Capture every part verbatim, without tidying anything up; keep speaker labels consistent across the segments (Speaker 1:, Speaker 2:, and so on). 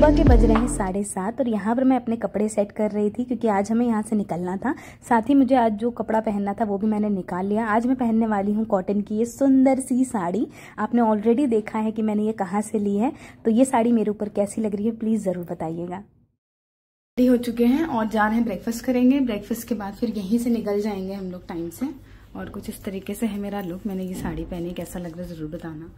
Speaker 1: सुबह के बज रहे हैं साढ़े सात और यहाँ पर मैं अपने कपड़े सेट कर रही थी क्योंकि आज हमें यहाँ से निकलना था। साथ ही मुझे आज जो कपड़ा पहनना था वो भी मैंने निकाल लिया। आज मैं पहनने वाली हूँ कॉटन की ये सुंदर सी साड़ी। आपने ऑलरेडी देखा है कि मैंने ये कहाँ से ली है, तो ये साड़ी मेरे ऊपर कैसी लग रही है प्लीज़ ज़रूर बताइएगा। रेडी हो चुके हैं और जा रहे हैं ब्रेकफास्ट करेंगे। ब्रेकफास्ट के बाद फिर यहीं से निकल जाएंगे हम लोग टाइम से। और कुछ इस तरीके से है मेरा लुक। मैंने ये साड़ी पहनी, कैसा लग रहा है ज़रूर बताना।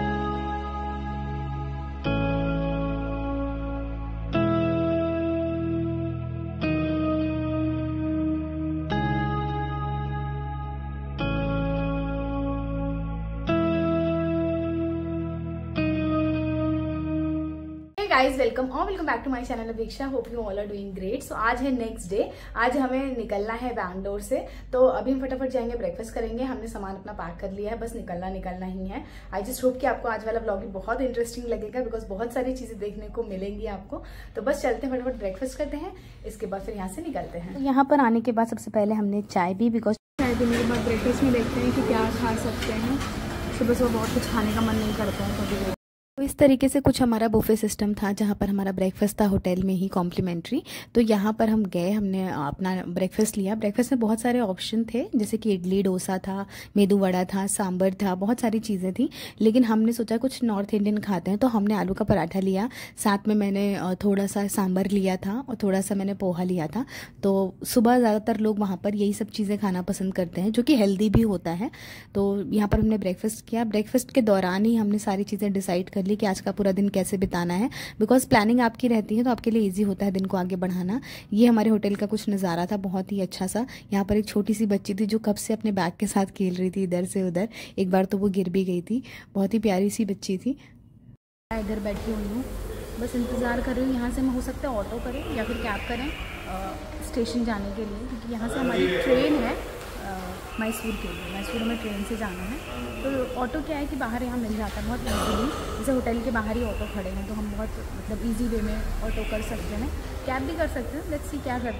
Speaker 1: गाइज वेलकम और welcome back to my channel Apeksha. Hope you all are doing great. So आज है नेक्स्ट डे। आज हमें निकलना है बैंगलोर से, तो अभी हम फटाफट जाएंगे, ब्रेकफास्ट करेंगे। हमने सामान अपना पैक कर लिया है, बस निकलना निकलना ही है। आई जस्ट होप कि आपको आज वाला व्लॉग भी बहुत इंटरेस्टिंग लगेगा बिकॉज बहुत सारी चीजें देखने को मिलेंगी आपको। तो बस चलते हैं, फटाफट ब्रेकफास्ट करते हैं, इसके बाद फिर यहाँ से निकलते हैं। तो यहाँ पर आने के बाद सबसे पहले हमने चाय पी, बिकॉज चाय पीने के बाद ब्रेकफास्ट में देखते हैं कि क्या खा सकते हैं। सुबह सुबह बहुत कुछ खाने का मन नहीं करता है कभी। तो इस तरीके से कुछ हमारा बुफे सिस्टम था जहाँ पर हमारा ब्रेकफास्ट था होटल में ही कॉम्प्लीमेंट्री। तो यहाँ पर हम गए, हमने अपना ब्रेकफास्ट लिया। ब्रेकफास्ट में बहुत सारे ऑप्शन थे, जैसे कि इडली डोसा था, मेदू वड़ा था, सांबर था, बहुत सारी चीज़ें थी। लेकिन हमने सोचा कुछ नॉर्थ इंडियन खाते हैं, तो हमने आलू का पराठा लिया। साथ में मैंने थोड़ा सा सांबर लिया था और थोड़ा सा मैंने पोहा लिया था। तो सुबह ज़्यादातर लोग वहाँ पर यही सब चीज़ें खाना पसंद करते हैं, जो कि हेल्दी भी होता है। तो यहाँ पर हमने ब्रेकफास्ट किया। ब्रेकफास्ट के दौरान ही हमने सारी चीज़ें डिसाइड कर कि आज का पूरा दिन कैसे बिताना है, बिकॉज प्लानिंग आपकी रहती है तो आपके लिए इजी होता है दिन को आगे बढ़ाना। ये हमारे होटल का कुछ नज़ारा था, बहुत ही अच्छा सा। यहाँ पर एक छोटी सी बच्ची थी जो कब से अपने बैग के साथ खेल रही थी इधर से उधर। एक बार तो वो गिर भी गई थी। बहुत ही प्यारी सी बच्ची थी। मैं इधर बैठी हुई हूँ, बस इंतज़ार कर रही हूँ। यहाँ से हम हो सकता है ऑटो करें या फिर कैब करें स्टेशन जाने के लिए, क्योंकि यहाँ से हमारी ट्रेन है मैसूर के लिए। मैसूर में ट्रेन से जाना है। तो ऑटो क्या है कि बाहर यहाँ मिल जाता है बहुत ईजीली। जैसे होटल के बाहर ही ऑटो खड़े हैं, तो हम बहुत मतलब इजी वे में ऑटो कर सकते हैं, कैब भी कर सकते हैं। लेट्स सी क्या करते हैं।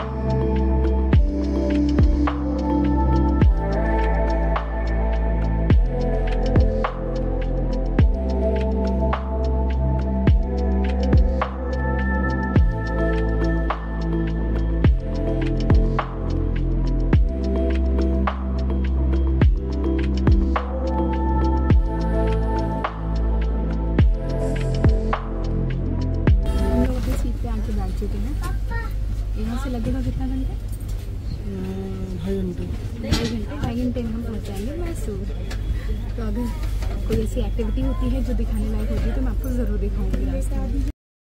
Speaker 1: यहाँ से लगेगा कितना घंटे? ढाई घंटे ढाई घंटे ढाई घंटे में हम पहुँच जाएंगे मैसूर। तो अगर कोई ऐसी एक्टिविटी होती है जो दिखाने लायक होती है तो मैं आपको ज़रूर दिखाऊंगी रास्ते में।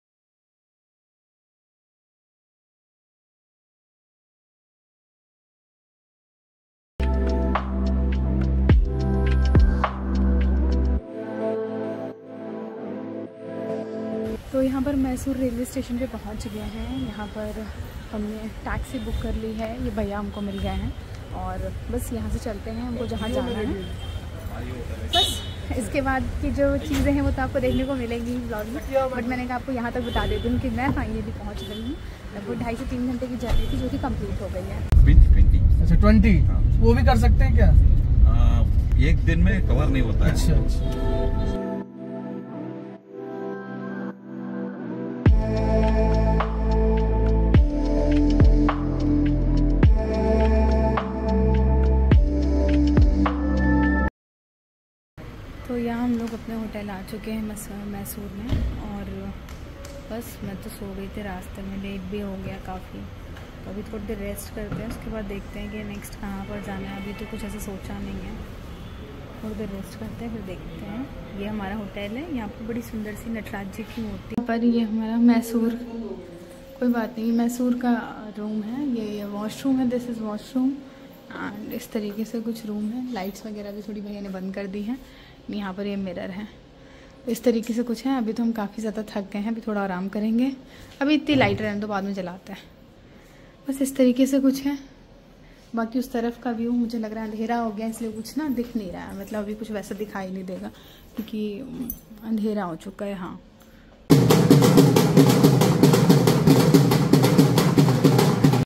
Speaker 1: तो यहाँ पर मैसूर रेलवे स्टेशन पे पहुँच गए हैं। यहाँ पर हमने टैक्सी बुक कर ली है, ये भैया हमको मिल गए हैं और बस यहाँ से चलते हैं, हमको जहाँ जाना है। बस इसके बाद की जो चीज़ें हैं वो तो आपको देखने को मिलेंगी ब्लॉग में, बट मैंने कहा आपको यहाँ तक बता देती हूँ कि मैं फाइनली पहुँच गई हूँ। लगभग ढाई से तीन घंटे की जर्नी थी जो कि कंप्लीट हो गई है।
Speaker 2: अच्छा ट्वेंटी वो भी कर सकते हैं क्या?
Speaker 3: आ, एक दिन में कवर नहीं होता है।
Speaker 2: अच्छा अच्छा।
Speaker 1: तो यहाँ हम लोग अपने होटल आ चुके हैं मैसूर में और बस मैं तो सो गई थी रास्ते में, लेट भी हो गया काफ़ी। तो अभी थोड़ी देर रेस्ट करते हैं, उसके बाद देखते हैं कि नेक्स्ट कहाँ पर जाना है। अभी तो कुछ ऐसा सोचा नहीं है, थोड़ी देर रेस्ट करते हैं फिर देखते हैं। ये हमारा होटल है, यहाँ पर बड़ी सुंदर सी नटराज जी की मूर्ति पर। ये हमारा मैसूर, कोई बात नहीं, मैसूर का रूम है ये। ये वॉशरूम है, दिस इज़ वॉशरूम एंड इस तरीके से कुछ रूम है। लाइट्स वगैरह भी थोड़ी भैया ने बंद कर दी हैं। यहाँ पर ये मिरर है, इस तरीके से कुछ है। अभी तो हम काफ़ी ज़्यादा थक गए हैं, अभी थोड़ा आराम करेंगे। अभी इतनी लाइट रहने तो बाद में जलाते हैं। बस इस तरीके से कुछ है। बाकी उस तरफ का व्यू मुझे लग रहा है अंधेरा हो गया, इसलिए कुछ ना दिख नहीं रहा है। मतलब अभी कुछ वैसा दिखाई नहीं देगा क्योंकि अंधेरा हो चुका है। हाँ
Speaker 4: तो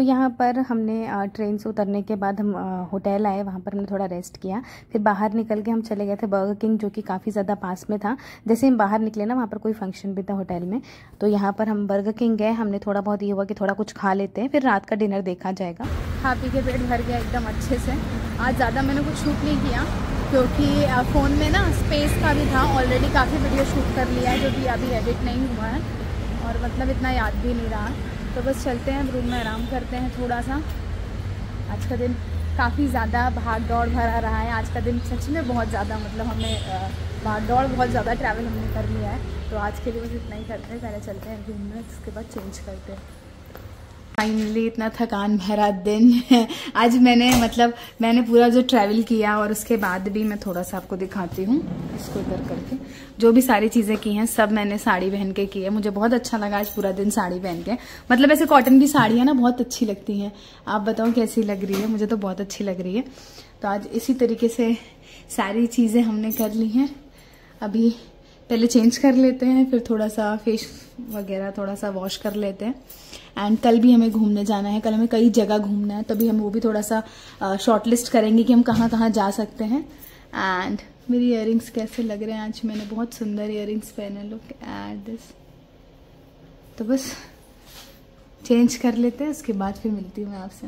Speaker 1: यहाँ पर हमने ट्रेन से उतरने के बाद हम होटल आए, वहाँ पर हमने थोड़ा रेस्ट किया। फिर बाहर निकल के हम चले गए थे बर्गर किंग, जो कि काफ़ी ज़्यादा पास में था। जैसे हम बाहर निकले ना, वहाँ पर कोई फंक्शन भी था होटल में, तो यहाँ पर हम बर्गर किंग गए। हमने थोड़ा बहुत ये हुआ कि थोड़ा कुछ खा लेते हैं, फिर रात का डिनर देखा जाएगा। खा पी के पेट भर गया एकदम अच्छे से। आज ज़्यादा मैंने कुछ शूट नहीं किया क्योंकि फ़ोन में ना स्पेस का भी था, ऑलरेडी काफ़ी वीडियो शूट कर लिया है जो कि अभी एडिट नहीं हुआ है और मतलब इतना याद भी नहीं रहा। तो बस चलते हैं रूम में, आराम करते हैं थोड़ा सा। आज का दिन काफ़ी ज़्यादा भाग दौड़ भरा रहा है। आज का दिन सच में बहुत ज़्यादा, मतलब हमने भाग दौड़ बहुत ज़्यादा ट्रैवल हमने कर लिया है। तो आज के लिए बस इतना ही करते हैं, पहले चलते हैं रूम में, उसके बाद चेंज करते हैं। फाइनली इतना थकान भरा दिन है आज। मैंने मतलब मैंने पूरा जो ट्रैवल किया और उसके बाद भी मैं थोड़ा सा आपको दिखाती हूँ, इसको इधर करके। जो भी सारी चीज़ें की हैं सब मैंने साड़ी पहन के की है। मुझे बहुत अच्छा लगा आज पूरा दिन साड़ी पहन के। मतलब ऐसे कॉटन की साड़ियाँ ना बहुत अच्छी लगती हैं। आप बताओ कैसी लग रही है? मुझे तो बहुत अच्छी लग रही है। तो आज इसी तरीके से सारी चीज़ें हमने कर ली हैं। अभी पहले चेंज कर लेते हैं, फिर थोड़ा सा फेस वगैरह थोड़ा सा वॉश कर लेते हैं। एंड कल भी हमें घूमने जाना है, कल हमें कई जगह घूमना है, तभी हम वो भी थोड़ा सा शॉर्ट लिस्ट करेंगे कि हम कहाँ कहाँ जा सकते हैं। एंड मेरी इयररिंग्स कैसे लग रहे हैं आज? मैंने बहुत सुंदर इयररिंग्स पहने, लुक एट दिस। तो बस चेंज कर लेते हैं, उसके बाद फिर मिलती हूँ मैं आपसे।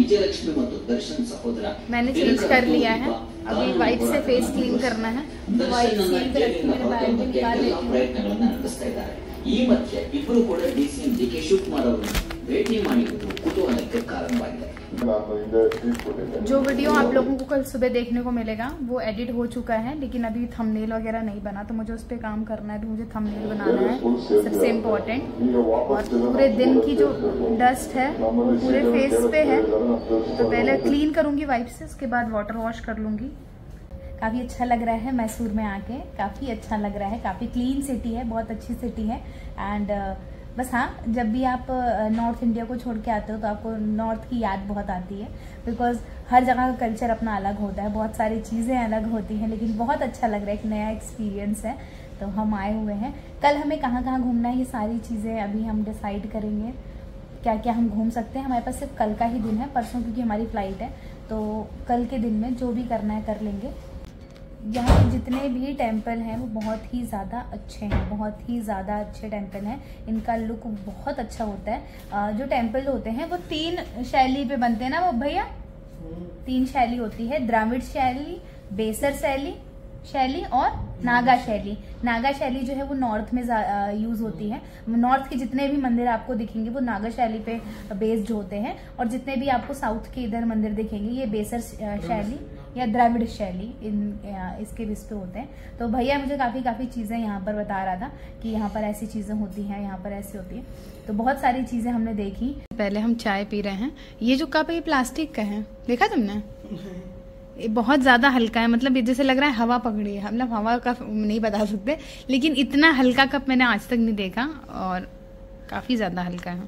Speaker 1: मैंने चेंज कर लिया है, अभी वाइप से फेस क्लीन करना है। तो वाइप क्लीन करके मैंने बाहर भी निकाल लेती हूँ।
Speaker 4: ಈ ಮಧ್ಯೆ ಇಬ್ಬರು ಕೂಡ ಡಿಸಿಎಂ ಡಿ ಕೆ ಶಿವಕುಮಾರ್ ಅವರನ್ನು ಭೇಟಿ ಮಾಡಿರುವುದು ಕುತೂಹಲಕ್ಕೆ ಕಾರಣವಾಗಿದೆ।
Speaker 1: जो वीडियो आप लोगों को कल सुबह देखने को मिलेगा वो एडिट हो चुका है, लेकिन अभी थंबनेल वगैरह नहीं बना, तो मुझे उस पर काम करना है। तो मुझे थंबनेल बनाना है सबसे इम्पोर्टेंट। और पूरे दिन की जो डस्ट है वो पूरे फेस पे है, तो पहले क्लीन करूंगी वाइप से, उसके बाद वाटर वॉश कर लूंगी। काफ़ी अच्छा लग रहा है मैसूर में आके, काफ़ी अच्छा लग रहा है। काफ़ी क्लीन सिटी है, बहुत अच्छी सिटी है। एंड uh, बस हाँ, जब भी आप नॉर्थ uh, इंडिया को छोड़ के आते हो तो आपको नॉर्थ की याद बहुत आती है, बिकॉज हर जगह का कल्चर अपना अलग होता है, बहुत सारी चीज़ें अलग होती हैं। लेकिन बहुत अच्छा लग रहा है, एक नया एक्सपीरियंस है। तो हम आए हुए हैं, कल हमें कहाँ कहाँ घूमना है ये सारी चीज़ें अभी हम डिसाइड करेंगे, क्या क्या हम घूम सकते हैं। हमारे पास सिर्फ कल का ही दिन है, परसों क्योंकि हमारी फ़्लाइट है, तो कल के दिन में जो भी करना है कर लेंगे। यहाँ पे जितने भी टेम्पल हैं वो बहुत ही ज़्यादा अच्छे हैं, बहुत ही ज़्यादा अच्छे टेम्पल हैं। इनका लुक बहुत अच्छा होता है। जो टेम्पल होते हैं वो तीन शैली पे बनते हैं ना वो भैया, तीन शैली होती है, द्राविड़ शैली, बेसर शैली शैली और नागा शैली। नागा शैली जो है वो नॉर्थ में यूज होती है। नॉर्थ के जितने भी मंदिर आपको दिखेंगे वो नागा शैली पे बेस्ड होते हैं, और जितने भी आपको साउथ के इधर मंदिर दिखेंगे ये बेसर शैली या द्राविड़ शैली इन इसके बेस पे होते हैं। तो भैया मुझे काफ़ी काफ़ी चीज़ें यहाँ पर बता रहा था कि यहाँ पर ऐसी चीज़ें होती हैं, यहाँ पर ऐसी होती है। तो बहुत सारी चीज़ें हमने देखी। पहले हम चाय पी रहे हैं। ये जो कप है ये प्लास्टिक का है, देखा तुमने? ये बहुत ज़्यादा हल्का है, मतलब ये जैसे लग रहा है हवा पकड़ी है। मतलब हवा का नहीं बता सकते, लेकिन इतना हल्का कप मैंने आज तक नहीं देखा, और काफ़ी ज़्यादा हल्का है।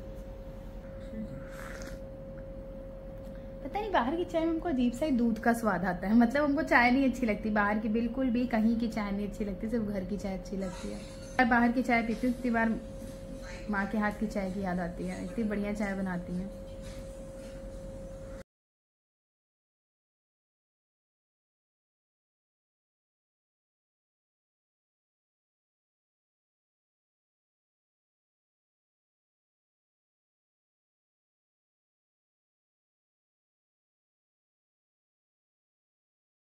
Speaker 1: पता नहीं बाहर की चाय में हमको अजीब सा ही दूध का स्वाद आता है। मतलब हमको चाय नहीं अच्छी लगती बाहर की, बिल्कुल भी कहीं की चाय नहीं अच्छी लगती, सिर्फ घर की चाय अच्छी लगती है। मैं बाहर की चाय पीती हूँ, इतनी बार माँ के हाथ की चाय की याद आती है, इतनी बढ़िया चाय बनाती हैं।